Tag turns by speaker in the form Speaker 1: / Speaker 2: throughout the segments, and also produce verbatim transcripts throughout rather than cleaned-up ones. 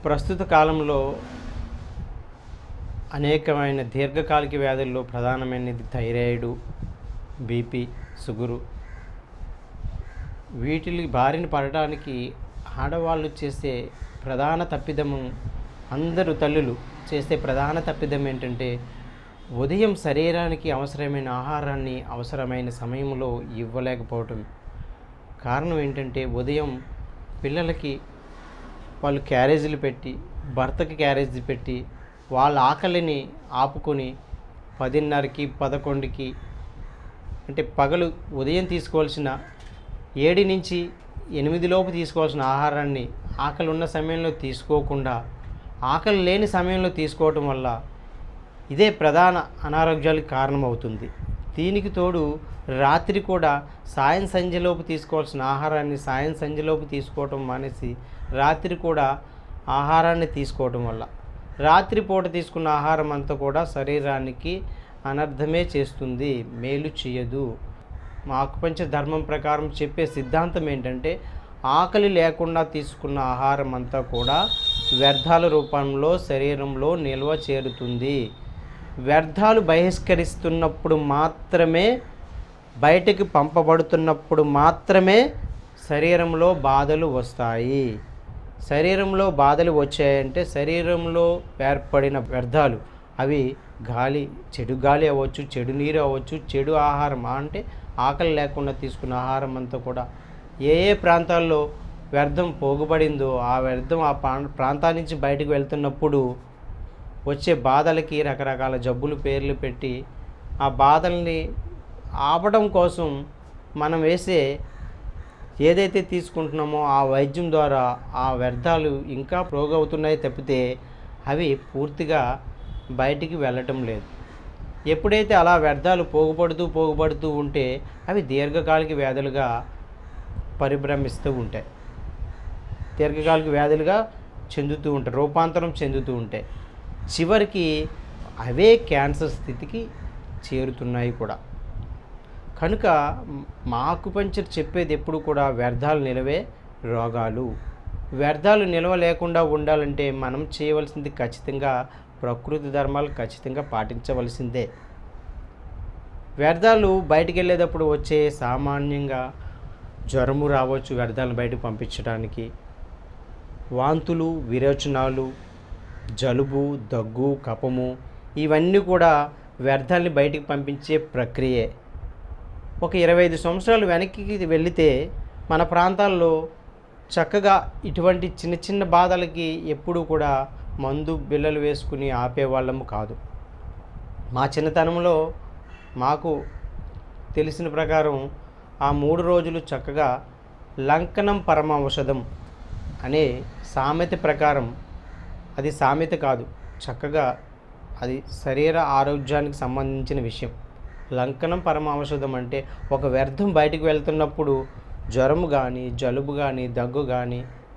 Speaker 1: ప్రస్తుత కాలంలో అనేకమైన దీర్ఘకాలిక వ్యాధుల్లో ప్రధానమైనది థైరాయిడ్, బీపీ, షుగరు. వీటికి బారిన పడడానికి ఆడవాళ్ళు చేసే ప్రధాన తప్పిదము, అందరూ తల్లులు చేసే ప్రధాన తప్పిదం ఏంటంటే ఉదయం శరీరానికి అవసరమైన ఆహారాన్ని అవసరమైన సమయంలో ఇవ్వలేకపోవటం. కారణం ఏంటంటే ఉదయం పిల్లలకి వాళ్ళు క్యారేజీలు పెట్టి, భర్తకి క్యారేజీ పెట్టి, వాళ్ళ ఆకలిని ఆపుకొని పదిన్నరకి పదకొండుకి అంటే పగలు ఉదయం తీసుకోవాల్సిన ఏడు నుంచి ఎనిమిది లోపు తీసుకోవాల్సిన ఆహారాన్ని ఆకలి ఉన్న సమయంలో తీసుకోకుండా ఆకలి లేని సమయంలో తీసుకోవటం వల్ల ఇదే ప్రధాన అనారోగ్యాలకు కారణమవుతుంది. దీనికి తోడు రాత్రి కూడా సాయం సంధ్యలోపు తీసుకోవాల్సిన ఆహారాన్ని సాయం సంధ్యలోపు తీసుకోవటం మానేసి రాత్రి కూడా ఆహారాన్ని తీసుకోవటం వల్ల రాత్రిపూట తీసుకున్న ఆహారం అంతా కూడా శరీరానికి అనర్థమే చేస్తుంది, మేలు చేయదు. మా ఆకుపంచ ధర్మం ప్రకారం చెప్పే సిద్ధాంతం ఏంటంటే ఆకలి లేకుండా తీసుకున్న ఆహారం అంతా కూడా వ్యర్థాల రూపంలో శరీరంలో నిల్వ చేరుతుంది. వ్యర్థాలు బహిష్కరిస్తున్నప్పుడు మాత్రమే, బయటికి పంపబడుతున్నప్పుడు మాత్రమే శరీరంలో బాధలు వస్తాయి. శరీరంలో బాధలు వచ్చాయంటే శరీరంలో ఏర్పడిన వ్యర్థాలు, అవి గాలి, చెడు గాలి అవ్వచ్చు, చెడు నీరు అవ్వచ్చు, చెడు ఆహారం అంటే ఆకలి లేకుండా తీసుకున్న ఆహారం అంతా కూడా ఏ ఏ ప్రాంతాల్లో వ్యర్థం పోగుబడిందో ఆ వ్యర్థం ఆ ప్రాంతాల నుంచి బయటకు వెళ్తున్నప్పుడు వచ్చే బాధలకి రకరకాల జబ్బులు పేర్లు పెట్టి ఆ బాధల్ని ఆపడం కోసం మనం వేసే ఏదైతే తీసుకుంటున్నామో ఆ వైద్యం ద్వారా ఆ వ్యర్థాలు ఇంకా పోగవుతున్నాయి తప్పితే అవి పూర్తిగా బయటికి వెళ్ళటం లేదు. ఎప్పుడైతే అలా వ్యర్థాలు పోగుపడుతూ పోగుపడుతూ ఉంటే అవి దీర్ఘకాలిక వ్యాధులుగా పరిభ్రమిస్తూ ఉంటాయి, దీర్ఘకాలిక వ్యాధులుగా చెందుతూ ఉంటాయి, రూపాంతరం చెందుతూ ఉంటాయి. చివరికి అవే క్యాన్సర్ స్థితికి చేరుతున్నాయి కూడా. కనుక మా ఆకుపంచర్ చెప్పేది ఎప్పుడు కూడా వ్యర్థాలు నిలవే రోగాలు. వ్యర్థాలు నిల్వ లేకుండా ఉండాలంటే మనం చేయవలసింది ఖచ్చితంగా ప్రకృతి ధర్మాలు ఖచ్చితంగా పాటించవలసిందే. వ్యర్థాలు బయటికి వెళ్ళేటప్పుడు వచ్చే సామాన్యంగా జ్వరము రావచ్చు, వ్యర్థాలను బయటకు పంపించడానికి, వాంతులు, విరోచనాలు, జలుబు, దగ్గు, కఫము, ఇవన్నీ కూడా వ్యర్థాలని బయటికి పంపించే ప్రక్రియే. ఒక ఇరవై ఐదు సంవత్సరాలు వెనక్కి వెళితే మన ప్రాంతాల్లో చక్కగా ఇటువంటి చిన్న చిన్న బాధలకి ఎప్పుడూ కూడా మందు బిళ్ళలు వేసుకుని ఆపేవాళ్ళము కాదు. మా చిన్నతనంలో మాకు తెలిసిన ప్రకారం ఆ మూడు రోజులు చక్కగా లంకనం పరమ ఔషధం అనే సామెత ప్రకారం, అది సామెత కాదు, చక్కగా అది శరీర ఆరోగ్యానికి సంబంధించిన విషయం. లంకనం పరమ ఔషధం అంటే ఒక వ్యర్థం బయటికి వెళ్తున్నప్పుడు జ్వరము కానీ, జలుబు కానీ, దగ్గు కానీ,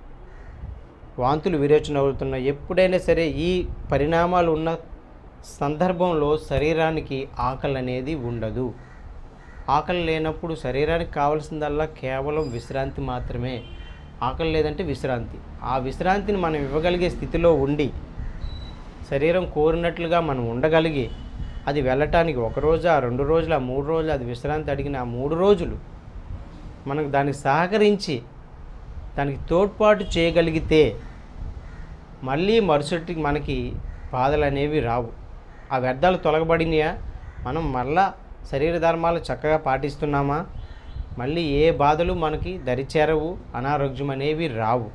Speaker 1: వాంతులు విరేచన అవుతున్న ఎప్పుడైనా సరే ఈ పరిణామాలు ఉన్న సందర్భంలో శరీరానికి ఆకలి అనేది ఉండదు. ఆకలి లేనప్పుడు శరీరానికి కావాల్సిందల్లా కేవలం విశ్రాంతి మాత్రమే. ఆకలి లేదంటే విశ్రాంతి. ఆ విశ్రాంతిని మనం ఇవ్వగలిగే స్థితిలో ఉండి శరీరం కోరినట్లుగా మనం ఉండగలిగి అది వెళ్ళటానికి ఒక రోజు, ఆ రెండు రోజులు, ఆ మూడు రోజులు అది విశ్రాంతి అడిగిన ఆ మూడు రోజులు మనకు దానికి సహకరించి దానికి తోడ్పాటు చేయగలిగితే మళ్ళీ మరుసటికి మనకి బాధలు అనేవి రావు. ఆ వ్యర్థాలు తొలగబడినాయా, మనం మళ్ళా శరీర ధర్మాలు చక్కగా పాటిస్తున్నామా, మళ్ళీ ఏ బాధలు మనకి దరిచేరవు, అనారోగ్యం అనేవి రావు.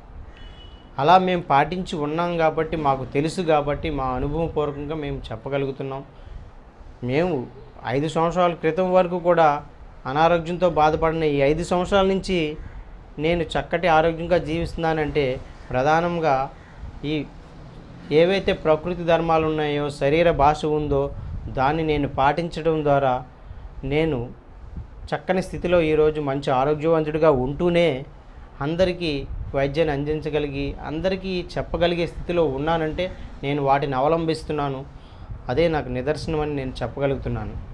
Speaker 1: అలా మేము పాటించి ఉన్నాం కాబట్టి, మాకు తెలుసు కాబట్టి, మా అనుభవపూర్వకంగా మేము చెప్పగలుగుతున్నాం. మేము ఐదు సంవత్సరాల క్రితం వరకు కూడా అనారోగ్యంతో బాధపడిన ఈ ఐదు సంవత్సరాల నుంచి నేను చక్కటి ఆరోగ్యంగా జీవిస్తున్నానంటే ప్రధానంగా ఈ ఏవైతే ప్రకృతి ధర్మాలు ఉన్నాయో, శరీర భాష ఉందో దాన్ని నేను పాటించడం ద్వారా నేను చక్కని స్థితిలో ఈరోజు మంచి ఆరోగ్యవంతుడిగా ఉంటూనే అందరికీ వైద్యాన్ని అందించగలిగి అందరికీ చెప్పగలిగే స్థితిలో ఉన్నానంటే నేను వాటిని అవలంబిస్తున్నాను. అదే నాకు నిదర్శనం అని నేను చెప్పగలుగుతున్నాను.